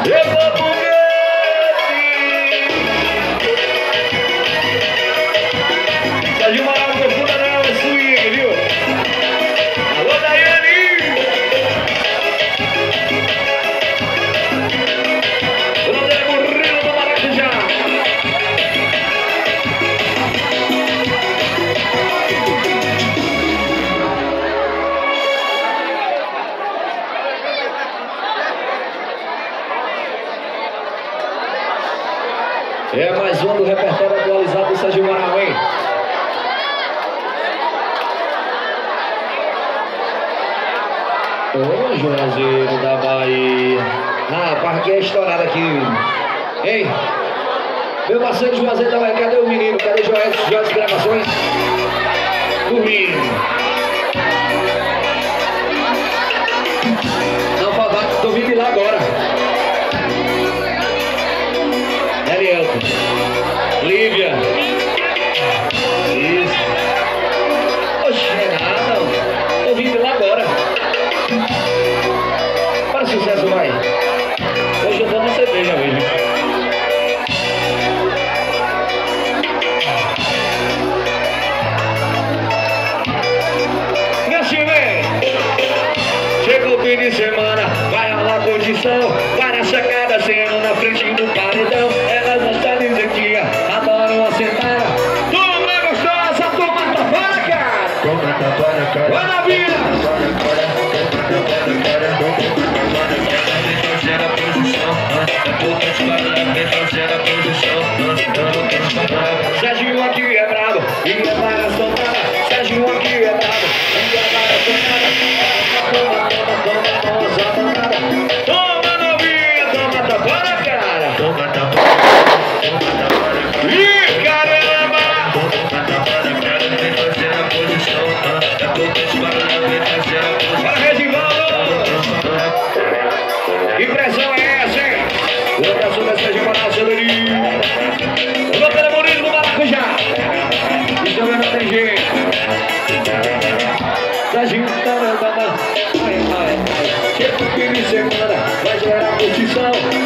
Sérgio Moral, não confunda não, é swing, viu? Alô, Daiane! O nome dele é Murilo do Maracujá. É mais um do repertório atualizado do Sérgio Moral, hein? Ô, Juazeiro da Bahia. Ah, parque é estourado aqui. Ei, meu parceiro Juazeiro da Bahia, cadê o menino? Cadê o Joás Gravações? Dormindo. Não, Favato, tô vindo de lá agora. Elielton. Lívia. Isso. Oxe, nada. Tô vindo de lá agora. Para sucesso, vai. Hoje eu tô na cerveja mesmo. E assim, vem. Chegou o fim de semana, vai rolar condição. Para a sacada, sendo na frente do paredão. Elas não estão lisentinha, adoram a sentada. Turma gostosa, turma tá fora, cara. Vai na vida. Sérgio aqui é brabo e é maratonada. Sérgio aqui é brabo e é maratonada. Toma novinha, toma tapa na cara. Ih, caramba! Para Regivaldo! Impressão é essa, hein? O abraço da Sérgio Moral, Celerinho. O doutor é Murilo do Maracujá. Isso também não tem jeito. Sérgio, chega o fim de semana, vai gerar curtição.